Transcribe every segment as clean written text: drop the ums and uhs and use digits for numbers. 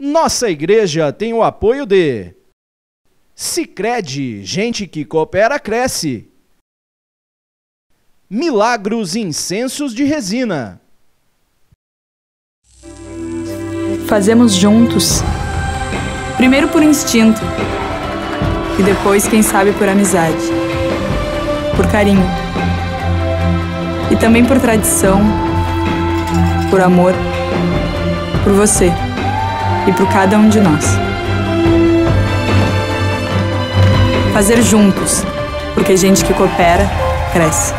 Nossa igreja tem o apoio de Sicredi, gente que coopera cresce. Milagros Incensos de Resina. Fazemos juntos, primeiro por instinto e depois, quem sabe, por amizade, por carinho e também por tradição, por amor, por você e por cada um de nós. Fazer juntos, porque gente que coopera, cresce.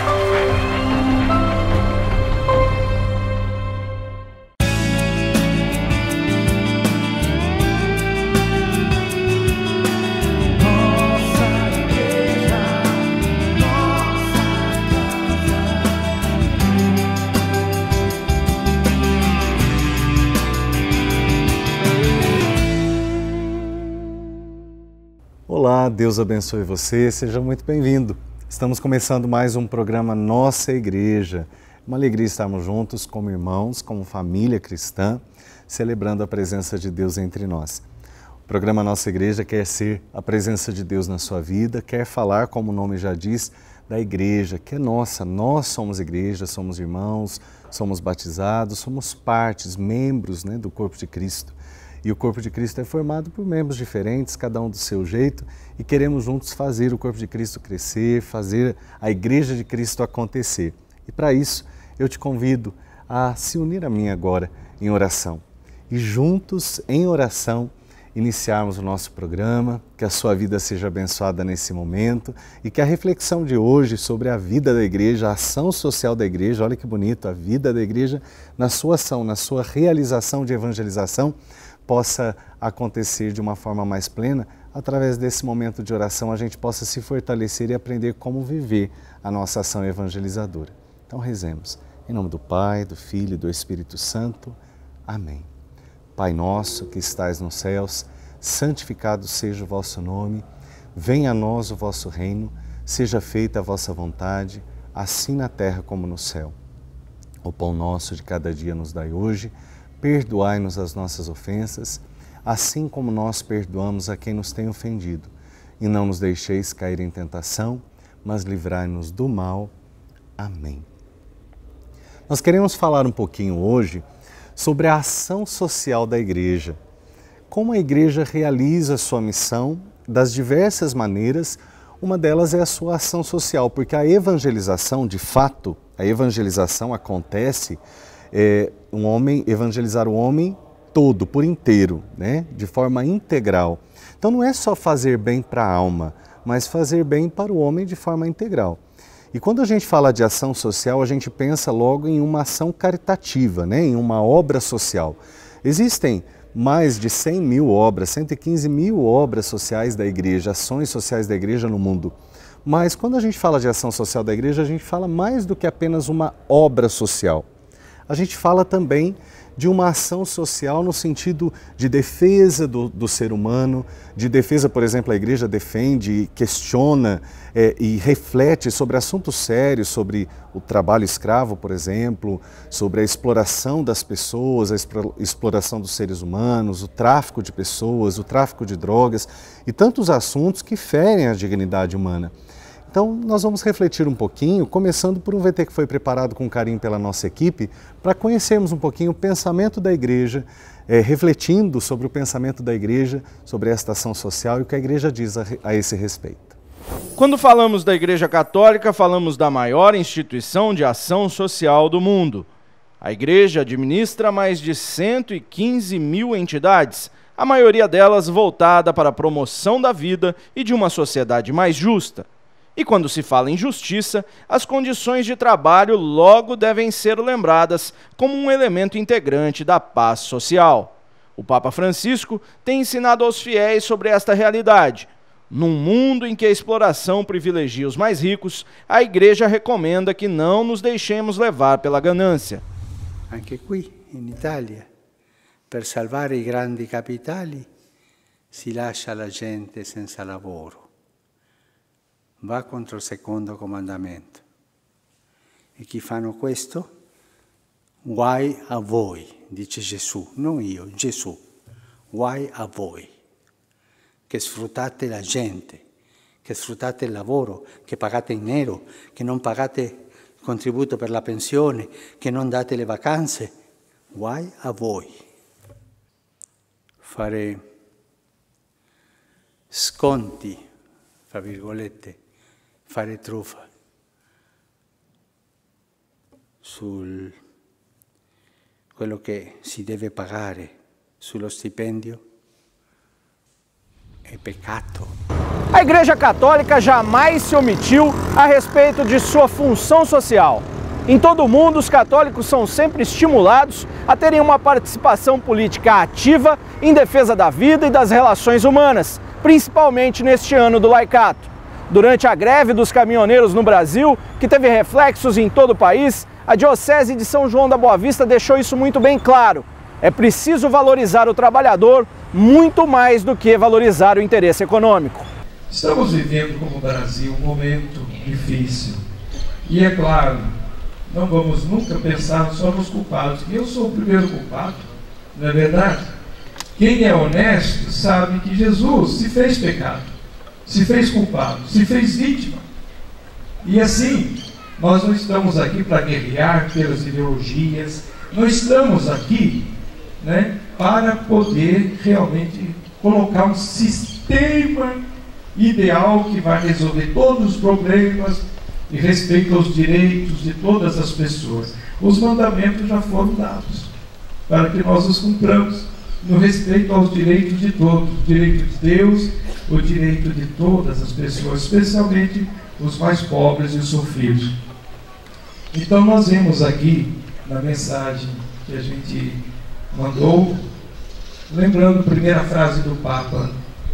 Olá, Deus abençoe você, seja muito bem-vindo. Estamos começando mais um programa Nossa Igreja. Uma alegria estarmos juntos como irmãos, como família cristã, celebrando a presença de Deus entre nós. O programa Nossa Igreja quer ser a presença de Deus na sua vida, quer falar, como o nome já diz, da igreja, que é nossa. Nós somos igreja, somos irmãos, somos batizados, somos partes, membros, do corpo de Cristo. E o corpo de Cristo é formado por membros diferentes, cada um do seu jeito, e queremos juntos fazer o corpo de Cristo crescer, fazer a igreja de Cristo acontecer. E para isso, eu te convido a se unir a mim agora em oração. E juntos, em oração, iniciarmos o nosso programa, que a sua vida seja abençoada nesse momento e que a reflexão de hoje sobre a vida da igreja, a ação social da igreja, olha que bonito, a vida da igreja na sua ação, na sua realização de evangelização, possa acontecer de uma forma mais plena, através desse momento de oração a gente possa se fortalecer e aprender como viver a nossa ação evangelizadora. Então rezemos. Em nome do Pai, do Filho e do Espírito Santo. Amém. Pai nosso que estais nos céus, santificado seja o vosso nome, venha a nós o vosso reino, seja feita a vossa vontade, assim na terra como no céu. O pão nosso de cada dia nos dai hoje, perdoai-nos as nossas ofensas, assim como nós perdoamos a quem nos tem ofendido. E não nos deixeis cair em tentação, mas livrai-nos do mal. Amém. Nós queremos falar um pouquinho hoje sobre a ação social da igreja. Como a igreja realiza a sua missão das diversas maneiras, uma delas é a sua ação social, porque a evangelização, de fato, a evangelização acontece evangelizar o homem todo, por inteiro, de forma integral. Então não é só fazer bem para a alma, mas fazer bem para o homem de forma integral. E quando a gente fala de ação social, a gente pensa logo em uma ação caritativa, em uma obra social. Existem mais de 100 mil obras, 115 mil obras sociais da igreja, ações sociais da igreja no mundo. Mas quando a gente fala de ação social da igreja, a gente fala mais do que apenas uma obra social. A gente fala também de uma ação social no sentido de defesa do ser humano, de defesa, por exemplo, a igreja defende, questiona e reflete sobre assuntos sérios, sobre o trabalho escravo, por exemplo, sobre a exploração das pessoas, a exploração dos seres humanos, o tráfico de pessoas, o tráfico de drogas e tantos assuntos que ferem a dignidade humana. Então, nós vamos refletir um pouquinho, começando por um VT que foi preparado com carinho pela nossa equipe, para conhecermos um pouquinho o pensamento da igreja, refletindo sobre o pensamento da igreja, sobre esta ação social e o que a igreja diz a esse respeito. Quando falamos da Igreja Católica, falamos da maior instituição de ação social do mundo. A igreja administra mais de 115 mil entidades, a maioria delas voltada para a promoção da vida e de uma sociedade mais justa. E quando se fala em justiça, as condições de trabalho logo devem ser lembradas como um elemento integrante da paz social. O Papa Francisco tem ensinado aos fiéis sobre esta realidade. Num mundo em que a exploração privilegia os mais ricos, a Igreja recomenda que não nos deixemos levar pela ganância. Anche qui, in Italia, per salvare i grandi capitali, si lascia la gente senza lavoro. Va contro il secondo comandamento. E chi fanno questo, guai a voi, dice Gesù, non io, Gesù. guai a voi, che sfruttate la gente, che sfruttate il lavoro, che pagate in nero, che non pagate il contributo per la pensione, che non date le vacanze. Guai a voi. Fare sconti, fra virgolette, fare truffa sul quello che si deve pagare sullo stipendio é pecado. A Igreja Católica jamais se omitiu a respeito de sua função social. Em todo o mundo, os católicos são sempre estimulados a terem uma participação política ativa em defesa da vida e das relações humanas, principalmente neste ano do laicato. Durante a greve dos caminhoneiros no Brasil, que teve reflexos em todo o país, a Diocese de São João da Boa Vista deixou isso muito bem claro. É preciso valorizar o trabalhador muito mais do que valorizar o interesse econômico. Estamos vivendo como Brasil um momento difícil. E é claro, não vamos nunca pensar só nos culpados. Eu sou o primeiro culpado, não é verdade? Quem é honesto sabe que Jesus se fez pecado, se fez culpado, se fez vítima. E assim, nós não estamos aqui para guerrear pelas ideologias, não estamos aqui, para poder realmente colocar um sistema ideal que vai resolver todos os problemas e respeito aos direitos de todas as pessoas. Os mandamentos já foram dados para que nós os cumpramos no respeito aos direitos de todos, o direito de Deus, o direito de todas as pessoas, especialmente os mais pobres e os sofridos. Então nós vemos aqui na mensagem que a gente mandou, lembrando a primeira frase do Papa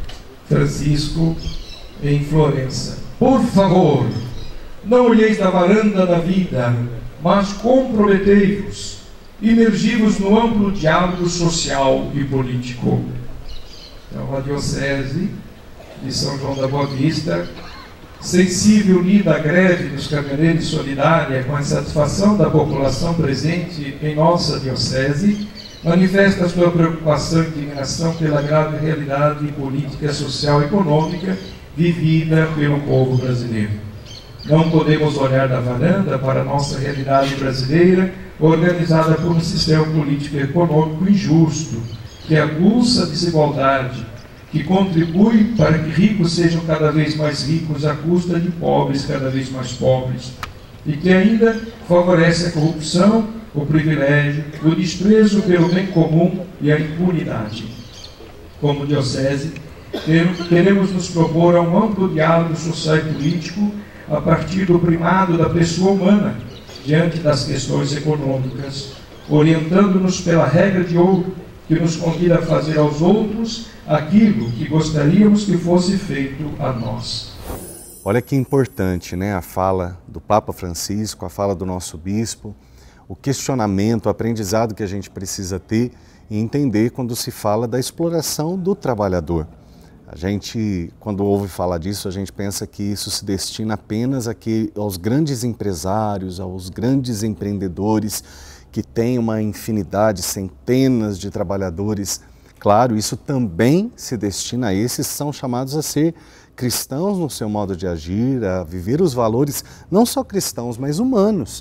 Francisco em Florença: por favor, não olheis da varanda da vida, mas comprometei-vos, imergi-vos no amplo diálogo social e político. Então a Diocese de São João da Boa Vista, sensível unida à greve dos caminhoneiros, solidária com a insatisfação da população presente em nossa Diocese, manifesta sua preocupação e indignação pela grave realidade política, social e econômica vivida pelo povo brasileiro. Não podemos olhar da varanda para a nossa realidade brasileira, organizada por um sistema político e econômico injusto, que aguça a desigualdade, que contribui para que ricos sejam cada vez mais ricos à custa de pobres cada vez mais pobres, e que ainda favorece a corrupção, o privilégio, o desprezo pelo bem comum e a impunidade. Como Diocese, queremos nos propor a um amplo diálogo social e político a partir do primado da pessoa humana diante das questões econômicas, orientando-nos pela regra de ouro que nos convida a fazer aos outros aquilo que gostaríamos que fosse feito a nós. Olha que importante, a fala do Papa Francisco, a fala do nosso bispo, o questionamento, o aprendizado que a gente precisa ter e entender quando se fala da exploração do trabalhador. A gente, quando ouve falar disso, a gente pensa que isso se destina apenas aos grandes empresários, aos grandes empreendedores que têm uma infinidade, centenas de trabalhadores. Claro, isso também se destina a esses que são chamados a ser cristãos no seu modo de agir, a viver os valores, não só cristãos, mas humanos,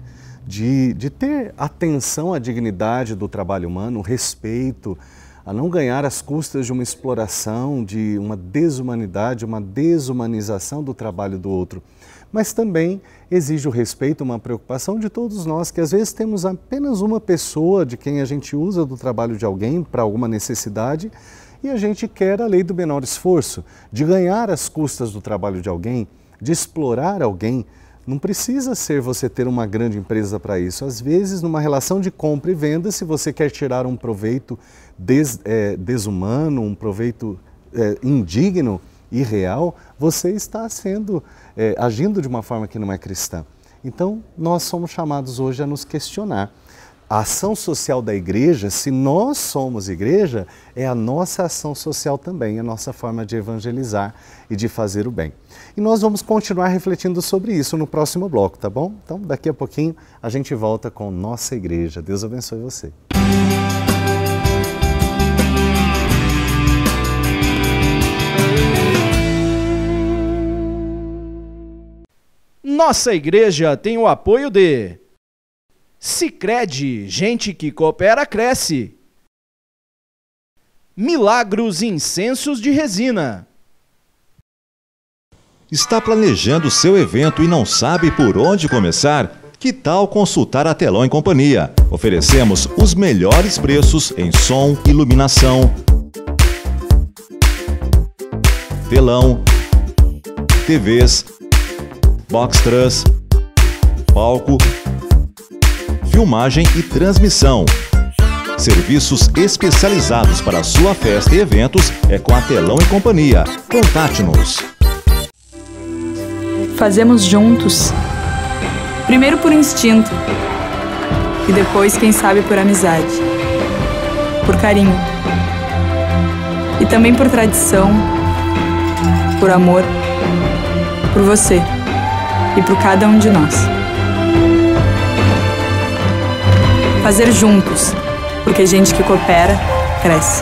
de ter atenção à dignidade do trabalho humano, respeito, a não ganhar às custas de uma exploração, de uma desumanidade, uma desumanização do trabalho do outro. Mas também exige o respeito, uma preocupação de todos nós, que às vezes temos apenas uma pessoa de quem a gente usa do trabalho de alguém para alguma necessidade e a gente quer a lei do menor esforço, de ganhar às custas do trabalho de alguém, de explorar alguém. Não precisa ser você ter uma grande empresa para isso. Às vezes, numa relação de compra e venda, se você quer tirar um proveito desumano, um proveito indigno, irreal, você está agindo de uma forma que não é cristã. Então, nós somos chamados hoje a nos questionar. A ação social da igreja, se nós somos igreja, é a nossa ação social também, a nossa forma de evangelizar e de fazer o bem. E nós vamos continuar refletindo sobre isso no próximo bloco, tá bom? Então, daqui a pouquinho a gente volta com Nossa Igreja. Deus abençoe você. Nossa igreja tem o apoio de Sicredi, gente que coopera cresce. Milagros Incensos de Resina. Está planejando seu evento e não sabe por onde começar? Que tal consultar a Telão e Companhia? Oferecemos os melhores preços em som, iluminação, telão, TVs, box truss, palco, filmagem e transmissão. Serviços especializados para sua festa e eventos é com a Telão e Companhia. Contate-nos. Fazemos juntos. Primeiro por instinto e depois, quem sabe, por amizade, por carinho e também por tradição, por amor, por você e por cada um de nós. Fazer juntos, porque gente que coopera, cresce.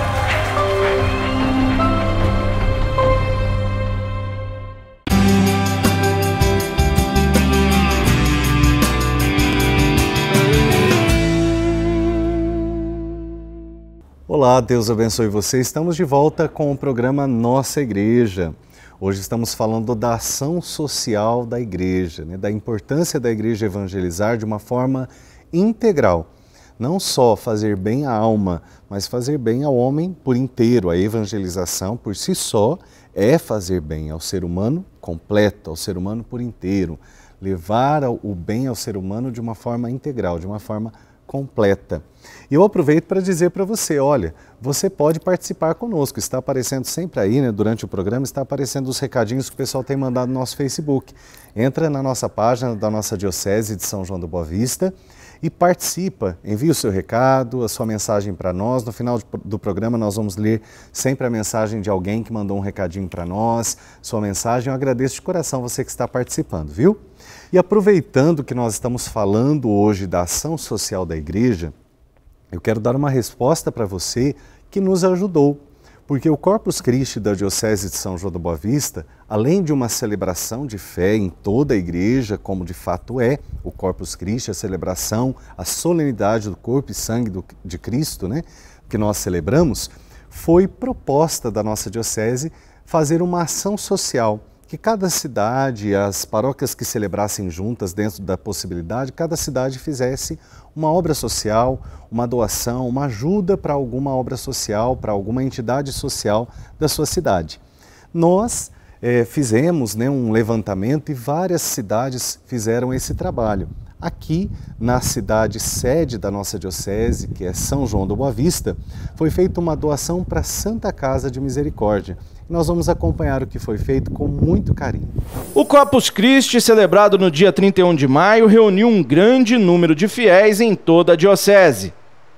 Olá, Deus abençoe você. Estamos de volta com o programa Nossa Igreja. Hoje estamos falando da ação social da igreja, da importância da igreja evangelizar de uma forma integral. Não só fazer bem à alma, mas fazer bem ao homem por inteiro. A evangelização, por si só, é fazer bem ao ser humano completo, ao ser humano por inteiro. Levar o bem ao ser humano de uma forma integral, de uma forma completa. E eu aproveito para dizer para você, olha, você pode participar conosco, está aparecendo sempre aí, durante o programa, está aparecendo os recadinhos que o pessoal tem mandado no nosso Facebook. Entra na nossa página da nossa Diocese de São João da Boa Vista e participa, envia o seu recado, a sua mensagem para nós. No final do programa nós vamos ler sempre a mensagem de alguém que mandou um recadinho para nós, sua mensagem. Eu agradeço de coração você que está participando, viu? E aproveitando que nós estamos falando hoje da ação social da igreja, eu quero dar uma resposta para você que nos ajudou, porque o Corpus Christi da Diocese de São João da Boa Vista, além de uma celebração de fé em toda a igreja, como de fato é o Corpus Christi, a celebração, a solenidade do corpo e sangue de Cristo, que nós celebramos, foi proposta da nossa Diocese fazer uma ação social, que cada cidade, as paróquias que celebrassem juntas dentro da possibilidade, cada cidade fizesse uma obra social, uma doação, uma ajuda para alguma obra social, para alguma entidade social da sua cidade. Nós fizemos um levantamento e várias cidades fizeram esse trabalho. Aqui, na cidade sede da nossa diocese, que é São João da Boa Vista, foi feita uma doação para a Santa Casa de Misericórdia. Nós vamos acompanhar o que foi feito com muito carinho. O Corpus Christi, celebrado no dia 31 de maio, reuniu um grande número de fiéis em toda a diocese.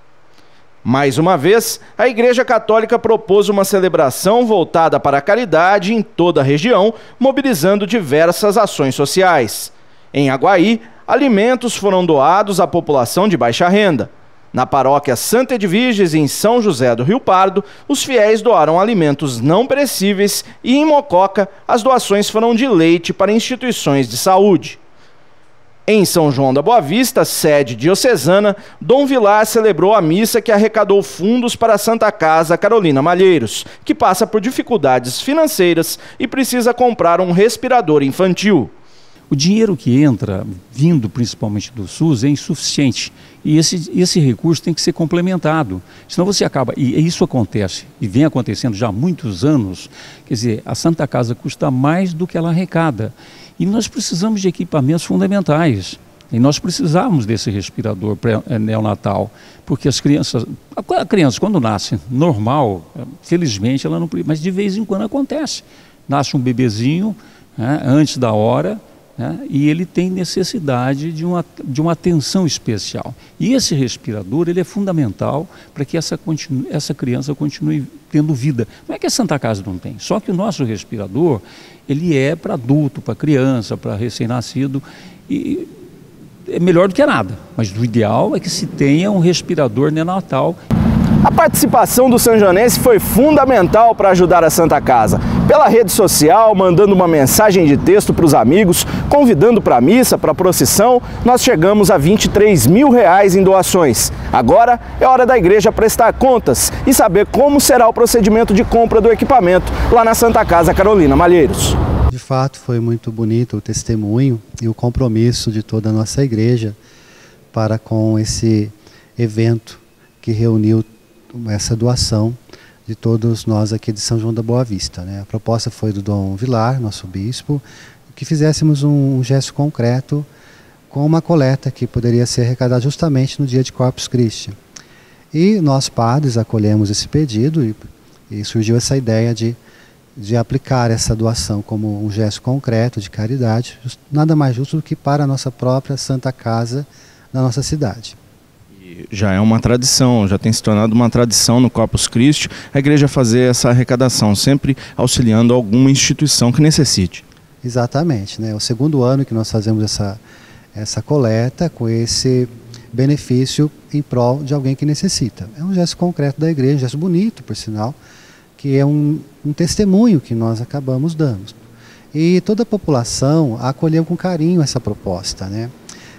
Mais uma vez, a Igreja Católica propôs uma celebração voltada para a caridade em toda a região, mobilizando diversas ações sociais. Em Aguaí, alimentos foram doados à população de baixa renda. Na paróquia Santa Edviges, em São José do Rio Pardo, os fiéis doaram alimentos não perecíveis e em Mococa, as doações foram de leite para instituições de saúde. Em São João da Boa Vista, sede diocesana, Dom Vilar celebrou a missa que arrecadou fundos para a Santa Casa Carolina Malheiros, que passa por dificuldades financeiras e precisa comprar um respirador infantil. O dinheiro que entra, vindo principalmente do SUS, é insuficiente. E esse recurso tem que ser complementado. Senão você acaba, e isso acontece, e vem acontecendo já há muitos anos, quer dizer, a Santa Casa custa mais do que ela arrecada. E nós precisamos de equipamentos fundamentais. E nós precisamos desse respirador neonatal, porque a criança quando nasce normal, felizmente ela não... Mas de vez em quando acontece. Nasce um bebezinho, antes da hora, e ele tem necessidade de uma atenção especial. E esse respirador ele é fundamental para que essa criança continue tendo vida. Não é que a Santa Casa não tem, só que o nosso respirador ele é para adulto, para criança, para recém-nascido, e é melhor do que nada. Mas o ideal é que se tenha um respirador neonatal. A participação do sanjonense foi fundamental para ajudar a Santa Casa. Pela rede social, mandando uma mensagem de texto para os amigos, Convidando para a missa, para a procissão, nós chegamos a R$23 mil em doações. Agora é hora da igreja prestar contas e saber como será o procedimento de compra do equipamento lá na Santa Casa Carolina Malheiros. De fato, foi muito bonito o testemunho e o compromisso de toda a nossa igreja para com esse evento que reuniu essa doação de todos nós aqui de São João da Boa Vista, né? A proposta foi do Dom Vilar, nosso bispo, que fizéssemos um gesto concreto com uma coleta que poderia ser arrecadada justamente no dia de Corpus Christi. E nós padres acolhemos esse pedido e surgiu essa ideia de aplicar essa doação como um gesto concreto de caridade, nada mais justo do que para a nossa própria Santa Casa na nossa cidade. Já é uma tradição, já tem se tornado uma tradição no Corpus Christi a igreja fazer essa arrecadação, sempre auxiliando alguma instituição que necessite. Exatamente, né? É o segundo ano que nós fazemos essa coleta com esse benefício em prol de alguém que necessita. É um gesto concreto da igreja, um gesto bonito, por sinal, que é um testemunho que nós acabamos dando. E toda a população acolheu com carinho essa proposta, né?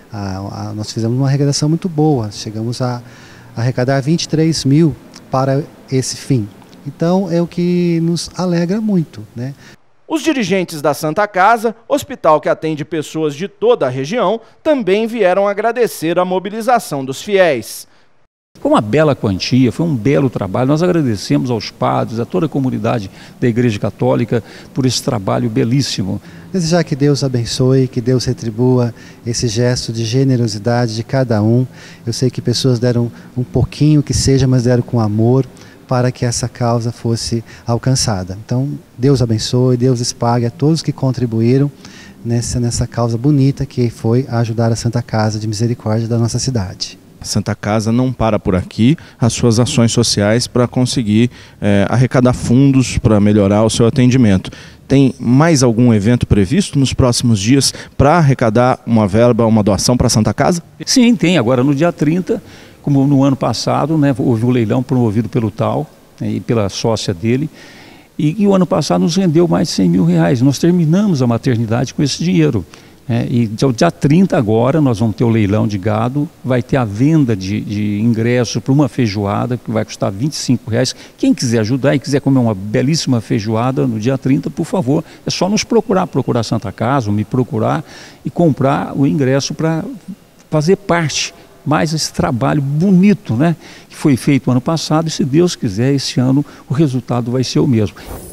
Nós fizemos uma arrecadação muito boa, chegamos a arrecadar 23 mil para esse fim. Então é o que nos alegra muito, né? Os dirigentes da Santa Casa, hospital que atende pessoas de toda a região, também vieram agradecer a mobilização dos fiéis. Foi uma bela quantia, foi um belo trabalho. Nós agradecemos aos padres, a toda a comunidade da Igreja Católica por esse trabalho belíssimo. Desejar que Deus abençoe, que Deus retribua esse gesto de generosidade de cada um. Eu sei que pessoas deram um pouquinho que seja, mas deram com amor para que essa causa fosse alcançada. Então, Deus abençoe, Deus lhes pague a todos que contribuíram nessa causa bonita que foi ajudar a Santa Casa de Misericórdia da nossa cidade. A Santa Casa não para por aqui as suas ações sociais para conseguir arrecadar fundos para melhorar o seu atendimento. Tem mais algum evento previsto nos próximos dias para arrecadar uma verba, uma doação para a Santa Casa? Sim, tem. Agora no dia 30, como no ano passado, né, houve um leilão promovido pelo TAL, né, e pela sócia dele, e o ano passado nos rendeu mais de R$100 mil. Nós terminamos a maternidade com esse dinheiro. E dia 30 agora nós vamos ter o leilão de gado, vai ter a venda de ingresso para uma feijoada que vai custar R$25. Quem quiser ajudar e quiser comer uma belíssima feijoada no dia 30, por favor, é só nos procurar Santa Casa, ou me procurar e comprar o ingresso para fazer parte mais esse trabalho bonito, né, que foi feito ano passado, e se Deus quiser esse ano o resultado vai ser o mesmo.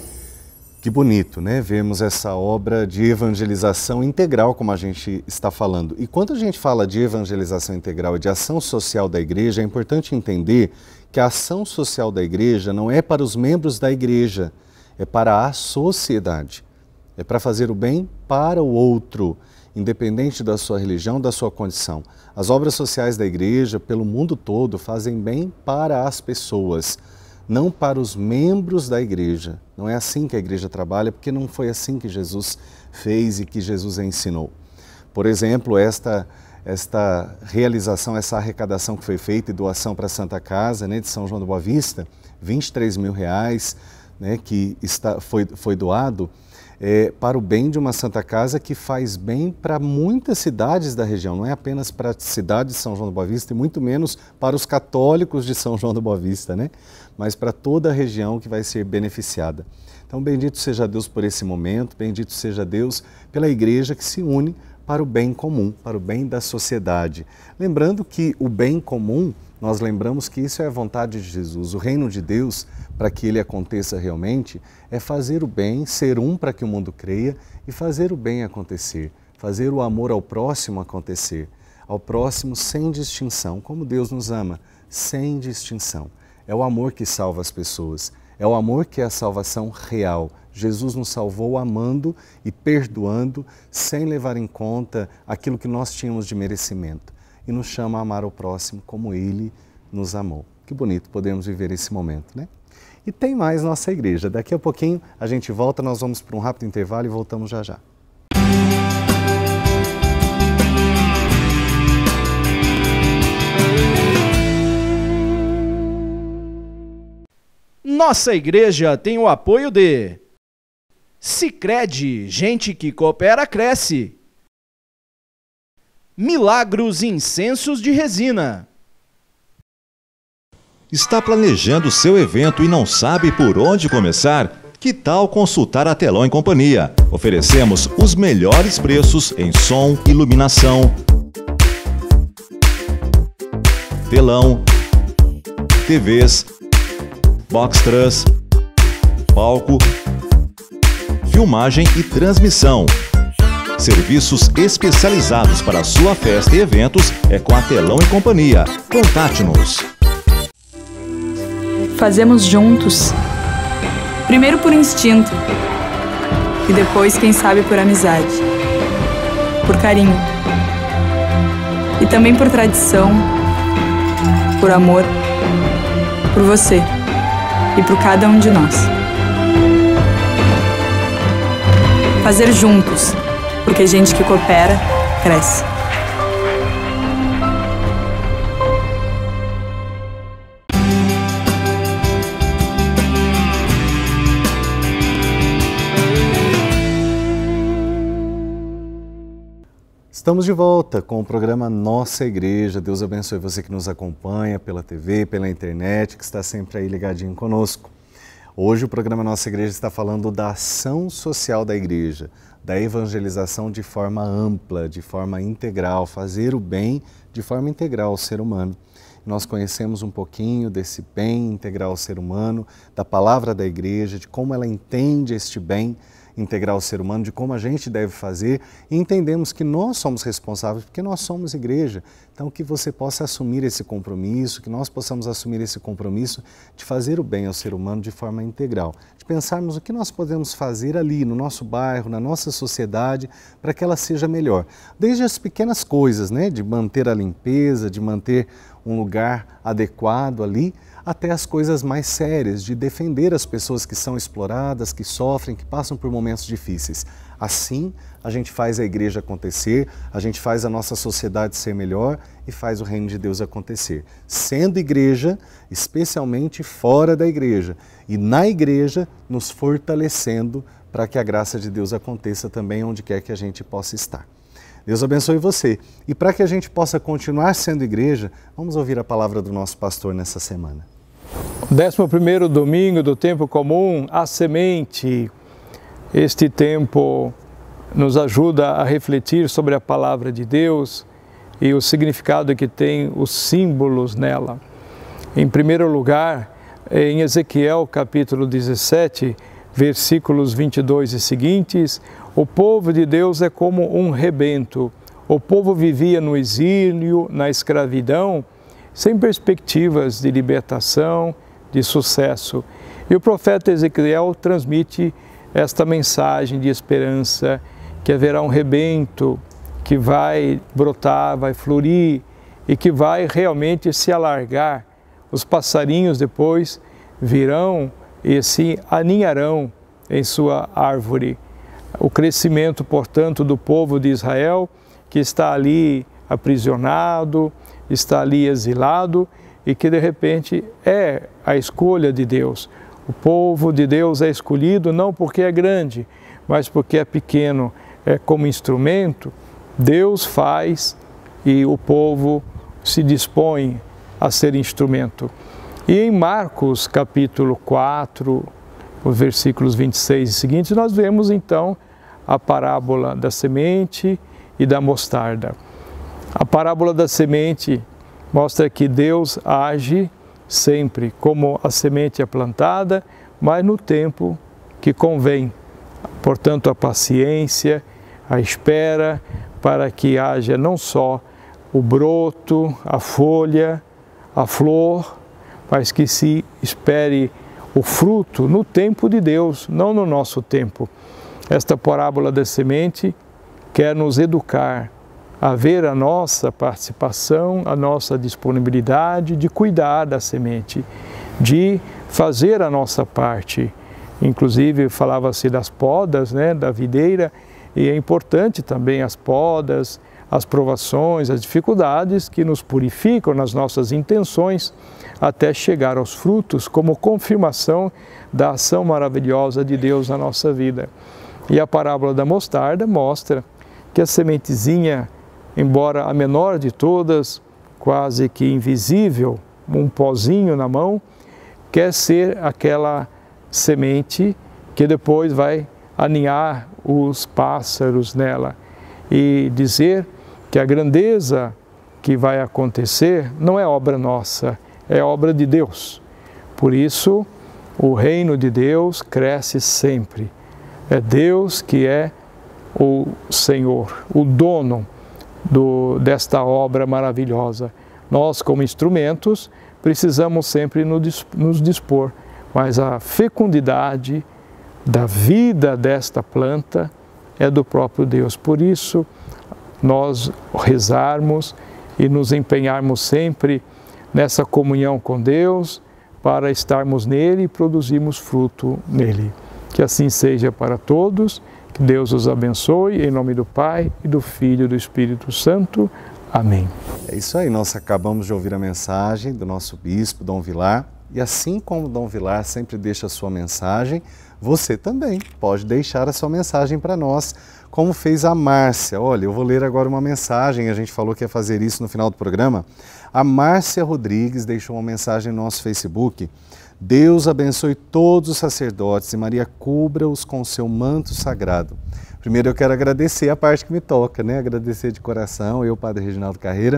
Que bonito, né? Vemos essa obra de evangelização integral, como a gente está falando. E quando a gente fala de evangelização integral e de ação social da igreja, é importante entender que a ação social da igreja não é para os membros da igreja, é para a sociedade. É para fazer o bem para o outro, independente da sua religião, da sua condição. As obras sociais da igreja, pelo mundo todo, fazem bem para as pessoas, não para os membros da igreja. Não é assim que a igreja trabalha, porque não foi assim que Jesus fez e que Jesus ensinou. Por exemplo, esta realização, essa arrecadação que foi feita e doação para a Santa Casa, né, de São João da Boa Vista, R$23 mil, né, que foi doado para o bem de uma Santa Casa que faz bem para muitas cidades da região, não é apenas para a cidade de São João da Boa Vista e muito menos para os católicos de São João da Boa Vista, né? Mas para toda a região que vai ser beneficiada. Então, bendito seja Deus por esse momento, bendito seja Deus pela igreja que se une para o bem comum, para o bem da sociedade. Lembrando que o bem comum, nós lembramos que isso é a vontade de Jesus. O reino de Deus, para que ele aconteça realmente, é fazer o bem, ser um para que o mundo creia e fazer o bem acontecer, fazer o amor ao próximo acontecer, ao próximo sem distinção, como Deus nos ama, sem distinção. É o amor que salva as pessoas, é o amor que é a salvação real. Jesus nos salvou amando e perdoando, sem levar em conta aquilo que nós tínhamos de merecimento. E nos chama a amar o próximo como Ele nos amou. Que bonito podermos viver esse momento, né? E tem mais nossa igreja. Daqui a pouquinho a gente volta, nós vamos para um rápido intervalo e voltamos já já. Nossa igreja tem o apoio de Sicredi, gente que coopera cresce. Milagros Incensos de Resina. Está planejando seu evento e não sabe por onde começar? Que tal consultar a Telon e Companhia? Oferecemos os melhores preços em som, iluminação, telão, TVs, box truss, palco, filmagem e transmissão. Serviços especializados para sua festa e eventos é com a Telon e Companhia. Contate-nos. Fazemos juntos. Primeiro por instinto e depois, quem sabe, por amizade, por carinho e também por tradição, por amor, por você e por cada um de nós. Fazer juntos, porque gente que coopera, cresce. Estamos de volta com o programa Nossa Igreja. Deus abençoe você que nos acompanha pela TV, pela internet, que está sempre aí ligadinho conosco. Hoje o programa Nossa Igreja está falando da ação social da igreja, da evangelização de forma ampla, de forma integral, fazer o bem de forma integral ao ser humano. Nós conhecemos um pouquinho desse bem integral ao ser humano, da palavra da igreja, de como ela entende este bem integrar o ser humano, de como a gente deve fazer, e entendemos que nós somos responsáveis porque nós somos igreja. Então que você possa assumir esse compromisso, que nós possamos assumir esse compromisso de fazer o bem ao ser humano de forma integral, de pensarmos o que nós podemos fazer ali no nosso bairro, na nossa sociedade, para que ela seja melhor. Desde as pequenas coisas, né, de manter a limpeza, de manter um lugar adequado ali, até as coisas mais sérias, de defender as pessoas que são exploradas, que sofrem, que passam por momentos difíceis. Assim, a gente faz a igreja acontecer, a gente faz a nossa sociedade ser melhor e faz o reino de Deus acontecer. Sendo igreja, especialmente fora da igreja, e na igreja nos fortalecendo para que a graça de Deus aconteça também onde quer que a gente possa estar. Deus abençoe você. E para que a gente possa continuar sendo igreja, vamos ouvir a palavra do nosso pastor nessa semana. 11º domingo do tempo comum, a semente. Este tempo nos ajuda a refletir sobre a palavra de Deus e o significado que tem os símbolos nela. Em primeiro lugar, em Ezequiel capítulo 17, versículos 22 e seguintes, o povo de Deus é como um rebento. O povo vivia no exílio, na escravidão, sem perspectivas de libertação, de sucesso. E o profeta Ezequiel transmite esta mensagem de esperança, que haverá um rebento que vai brotar, vai florir e que vai realmente se alargar. Os passarinhos depois virão e se aninharão em sua árvore. O crescimento, portanto, do povo de Israel, que está ali aprisionado, está ali exilado e que de repente é a escolha de Deus. O povo de Deus é escolhido não porque é grande, mas porque é pequeno. É como instrumento, Deus faz e o povo se dispõe a ser instrumento. E em Marcos capítulo 4, os versículos 26 e seguintes, nós vemos então a parábola da semente e da mostarda. A parábola da semente mostra que Deus age sempre como a semente é plantada, mas no tempo que convém. Portanto, a paciência, a espera para que haja não só o broto, a folha, a flor, mas que se espere o fruto no tempo de Deus, não no nosso tempo. Esta parábola da semente quer nos educar a ver a nossa participação, a nossa disponibilidade de cuidar da semente, de fazer a nossa parte. Inclusive, falava-se das podas, da videira, e é importante também as podas, as provações, as dificuldades que nos purificam nas nossas intenções até chegar aos frutos como confirmação da ação maravilhosa de Deus na nossa vida. E a parábola da mostarda mostra que a sementezinha embora a menor de todas, quase que invisível, um pozinho na mão, quer ser aquela semente que depois vai aninhar os pássaros nela e dizer que a grandeza que vai acontecer não é obra nossa, é obra de Deus. Por isso, o reino de Deus cresce sempre. É Deus que é o Senhor, o dono desta obra maravilhosa. Nós, como instrumentos, precisamos sempre nos dispor, mas a fecundidade da vida desta planta é do próprio Deus. Por isso, nós rezarmos e nos empenharmos sempre nessa comunhão com Deus para estarmos nele e produzirmos fruto nele. Que assim seja para todos, que Deus os abençoe, em nome do Pai, e do Filho e do Espírito Santo. Amém. É isso aí, nós acabamos de ouvir a mensagem do nosso bispo, Dom Vilar, e assim como Dom Vilar sempre deixa a sua mensagem, você também pode deixar a sua mensagem para nós, como fez a Márcia. Olha, eu vou ler agora uma mensagem, a gente falou que ia fazer isso no final do programa. A Márcia Rodrigues deixou uma mensagem no nosso Facebook. Deus abençoe todos os sacerdotes e Maria cubra-os com o seu manto sagrado. Primeiro eu quero agradecer a parte que me toca, né? Agradecer de coração, eu, Padre Reginaldo Carreira,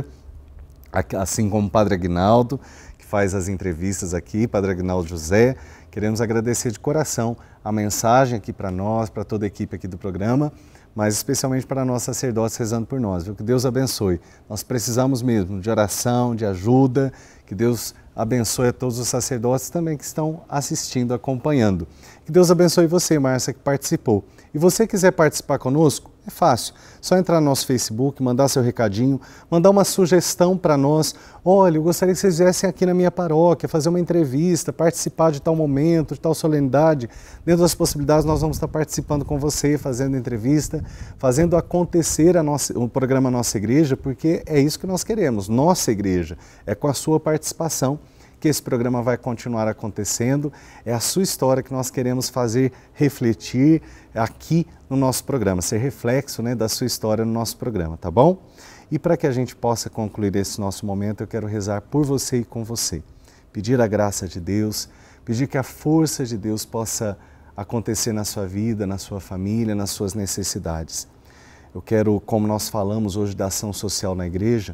assim como o Padre Aguinaldo, que faz as entrevistas aqui, Padre Aguinaldo José. Queremos agradecer de coração a mensagem aqui para nós, para toda a equipe aqui do programa, mas especialmente para nós sacerdotes rezando por nós, viu? Que Deus abençoe. Nós precisamos mesmo de oração, de ajuda, que Deus abençoe a todos os sacerdotes também que estão assistindo, acompanhando. Que Deus abençoe você, Márcia, que participou. E você quiser participar conosco, é fácil. Só entrar no nosso Facebook, mandar seu recadinho, mandar uma sugestão para nós. Olha, eu gostaria que vocês viessem aqui na minha paróquia, fazer uma entrevista, participar de tal momento, de tal solenidade. Dentro das possibilidades, nós vamos estar participando com você, fazendo entrevista, fazendo acontecer o programa Nossa Igreja, porque é isso que nós queremos, Nossa Igreja. É com a sua participação que esse programa vai continuar acontecendo. É a sua história que nós queremos fazer refletir aqui no nosso programa, ser reflexo, né, da sua história no nosso programa, tá bom? E para que a gente possa concluir esse nosso momento, eu quero rezar por você e com você. Pedir a graça de Deus, pedir que a força de Deus possa acontecer na sua vida, na sua família, nas suas necessidades. Eu quero, como nós falamos hoje da ação social na igreja,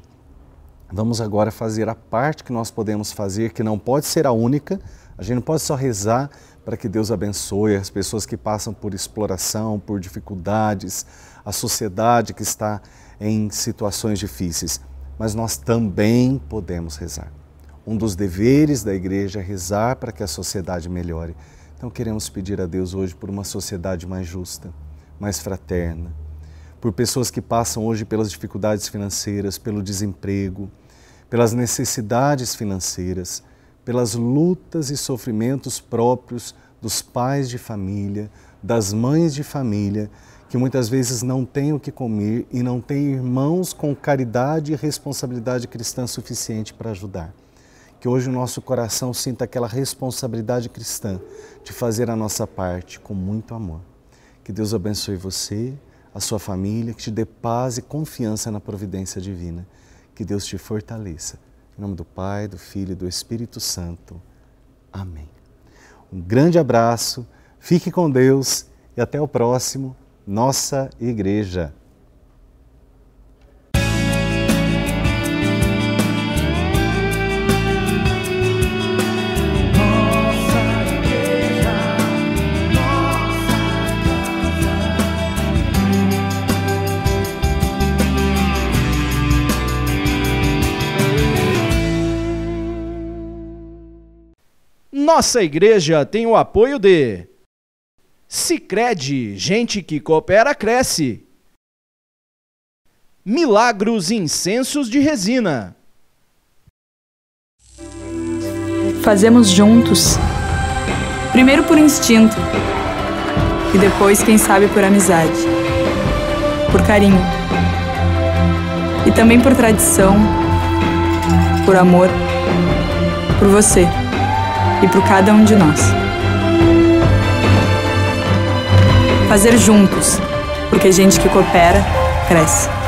vamos agora fazer a parte que nós podemos fazer, que não pode ser a única. A gente não pode só rezar para que Deus abençoe as pessoas que passam por exploração, por dificuldades, a sociedade que está em situações difíceis. Mas nós também podemos rezar. Um dos deveres da igreja é rezar para que a sociedade melhore. Então queremos pedir a Deus hoje por uma sociedade mais justa, mais fraterna, por pessoas que passam hoje pelas dificuldades financeiras, pelo desemprego, pelas necessidades financeiras, pelas lutas e sofrimentos próprios dos pais de família, das mães de família, que muitas vezes não têm o que comer e não têm irmãos com caridade e responsabilidade cristã suficiente para ajudar. Que hoje o nosso coração sinta aquela responsabilidade cristã de fazer a nossa parte com muito amor. Que Deus abençoe você, a sua família, que te dê paz e confiança na providência divina. Que Deus te fortaleça. Em nome do Pai, do Filho e do Espírito Santo. Amém. Um grande abraço, fique com Deus e até o próximo Nossa Igreja. Nossa Igreja tem o apoio de Sicredi, gente que coopera cresce. Milagros Incensos de Resina. Fazemos juntos, primeiro por instinto e depois, quem sabe, por amizade, por carinho e também por tradição, por amor, por você e por cada um de nós. Fazer juntos, porque gente que coopera, cresce.